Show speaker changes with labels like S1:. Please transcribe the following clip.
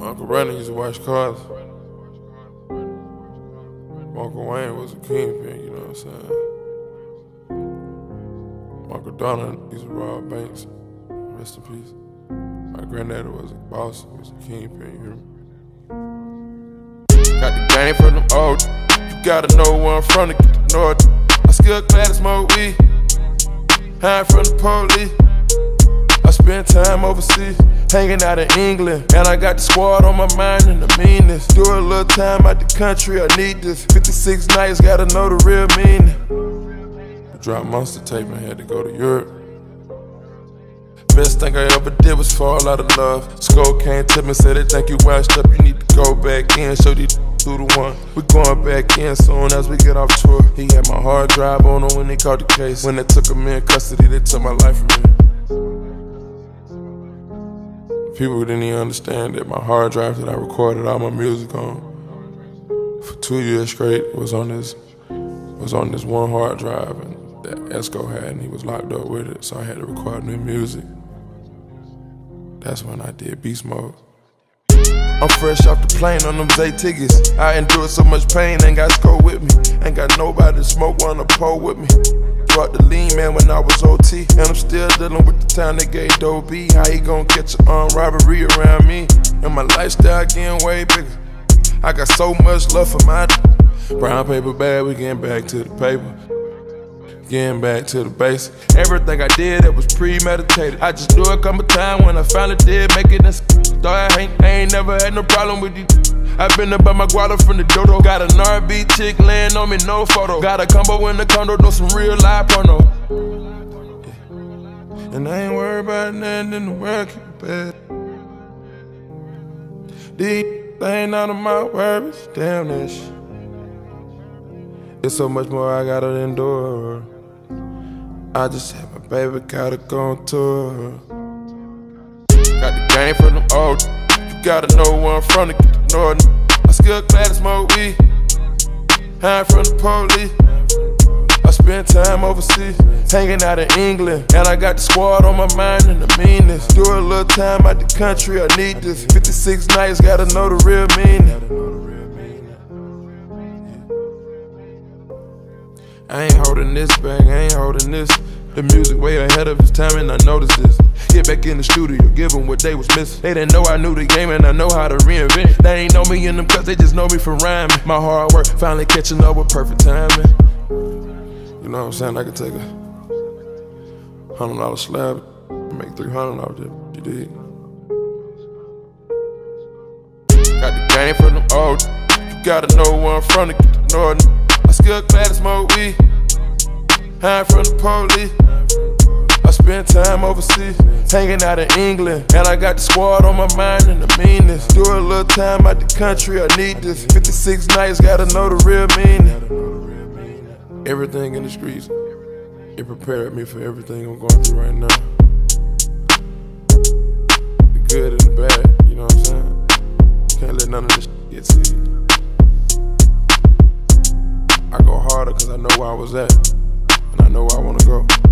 S1: Uncle Brandon used to wash cars. Uncle Wayne was a kingpin, you know what I'm saying? Uncle Donald used to rob banks. Rest in peace. My granddaddy was a boss, he was a kingpin, you hear me? Got the game from them old. You gotta know where I'm from to get to know it. I still glad to smoke weed. Hide from the police. I spend time overseas, hanging out in England. And I got the squad on my mind and the meanness. Do a little time out the country, I need this. 56 nights, gotta know the real meaning. I dropped Monster tape and had to go to Europe. Best thing I ever did was fall out of love. Skull came to me, said they think you washed up, you need to go back in. Show these do the one. We going back in soon as we get off tour. He had my hard drive on him when they caught the case. When they took him in custody, they took my life from me. People didn't even understand that my hard drive that I recorded all my music on for 2 years straight was on this one hard drive, and that Esco had, and he was locked up with it, so I had to record new music. That's when I did Beast Mode. I'm fresh off the plane on them Zay tickets. I endured so much pain, ain't got Sco with me. Ain't got nobody to smoke on the pole with me. Brought the lean man when I was OT, and I'm still dealing with the time they gave Doe B. How he gon' catch an armed robbery around me? And my lifestyle getting way bigger. I got so much love for my brown paper bag. We getting back to the paper, getting back to the basics. Everything I did, it was premeditated. I just knew it come a time when I finally did make it. Thought I ain't never had no problem with you. I been up by my guala from the dodo. Got an R&B chick laying on me, no photo. Got a combo in the condo, do some real live porno. Yeah. And I ain't worried about nothing in the world, keep it bad. These ain't none of my worries, damn that shit. There's so much more I gotta endure. I just had my baby, gotta go on tour. Got the game from them old. You gotta know where I'm from to get to know it. I still glad to smoke weed. Hide from the police. I spend time overseas, hanging out in England. And I got the squad on my mind and the meanness. Do a little time out the country, I need this. 56 nights, gotta know the real meaning. I ain't holding this back, I ain't holding this. The music way ahead of its time, and I noticed this. Get back in the studio, give them what they was missing. They didn't know I knew the game, and I know how to reinvent. They ain't know me in them cuts, they just know me for rhyming. My hard work finally catching up with perfect timing. You know what I'm saying? I could take a $100 slab and make $300 off that, you dig? Got the game from them old. You gotta know where I'm from to get to know it. I still glad to smoke weed. Hide from the police. I spend time overseas, hanging out in England. And I got the squad on my mind and the meanness. Do a little time out the country, I need this. 56 nights, gotta know the real meaning. Everything in the streets, it prepared me for everything I'm going through right now. The good and the bad, you know what I'm saying? Can't let none of this get to you. I go harder cause I know where I was at, and I know where I wanna go.